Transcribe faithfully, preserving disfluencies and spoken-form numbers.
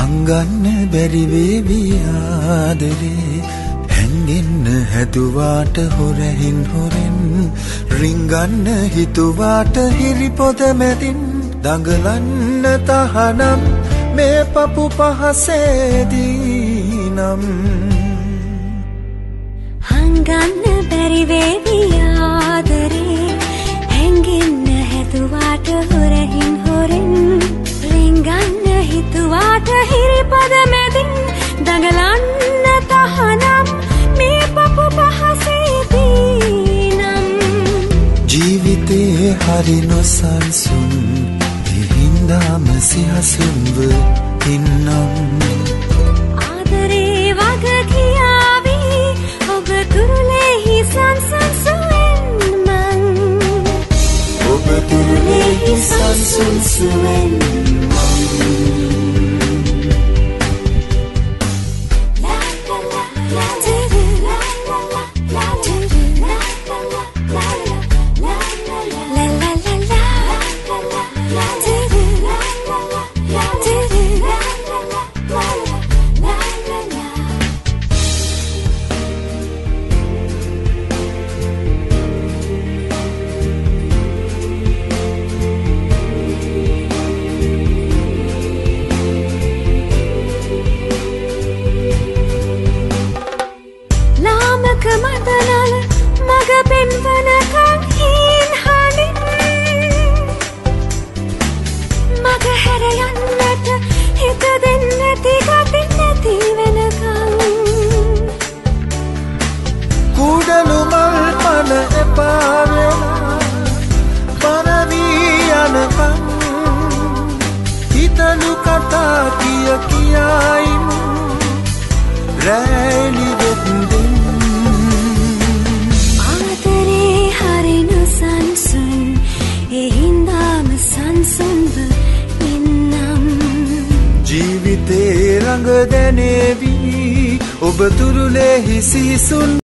හංගන්න බැරි වේවි ආදරේ හැංගෙන්න හැදුවාට හොරහින් හොරෙන් රිංගන්න හිතුවාට හිරිපොද මැදින් දඟලන්න තහනම් මේ පපු පහසේදී නම් හංගන්න බැරි වේවි ආදරේ හැංගෙන්න හැදුවාට හොරහින් හොරෙන් රිංගන්න හිතුවාට හිරිපද මැදින් දඟලන්න තහනම් මේ පපු පහසේදී නම් ජීවිතේ හරි නොසන්සුන් හින්දාම සිහසුන්ව ඉන්නම් ආදරේ වග කියාවි ඔබ තුරුලෙහි සංසන් සුවෙන් මං ඔබ තුරුලෙහි සංසන් සුවෙන් මදනල මග පෙන්වනකං හීන් හඬින් මග හැර යන්නට හිත දෙන්නැති ගතින් නැති වෙනකං කුඩලු මල් පන එපා වෙලා බරවී යනකං හිතලු කතා කිය කියායිමු රැලි වෙද්දින් ජීවිතේ රඟ දැනේවි ඔබ තුරුලෙහි සිහිසුන්